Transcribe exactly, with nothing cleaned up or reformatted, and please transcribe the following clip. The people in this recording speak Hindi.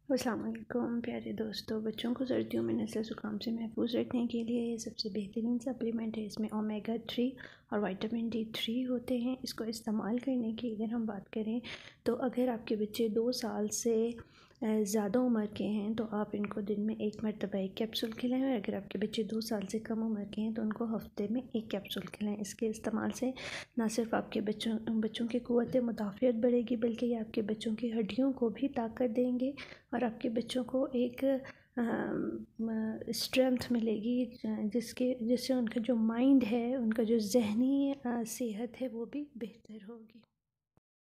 अस्सलाम वालेकुम प्यारे दोस्तों। बच्चों को सर्दियों में नज़ला ज़ुकाम से महफूज रखने के लिए ये सबसे बेहतरीन सप्लीमेंट है। इसमें ओमेगा थ्री और विटामिन डी थ्री होते हैं। इसको इस्तेमाल करने की अगर हम बात करें तो अगर आपके बच्चे दो साल से ज़्यादा उम्र के हैं तो आप इनको दिन में एक मरतबा एक कैप्सूल खिलाएं, और अगर आपके बच्चे दो साल से कम उम्र के हैं तो उनको हफ्ते में एक कैप्सूल खिलाएं। इसके इस्तेमाल से ना सिर्फ आपके बच्चों बच्चों की क़ुव्वत मुदाफ़ियत बढ़ेगी, बल्कि ये आपके बच्चों की हड्डियों को भी ताकत देंगे और आपके बच्चों को एक स्ट्रेंथ मिलेगी, जिसके जिससे उनका जो माइंड है, उनका जो ज़हनी सेहत है वो भी बेहतर होगी।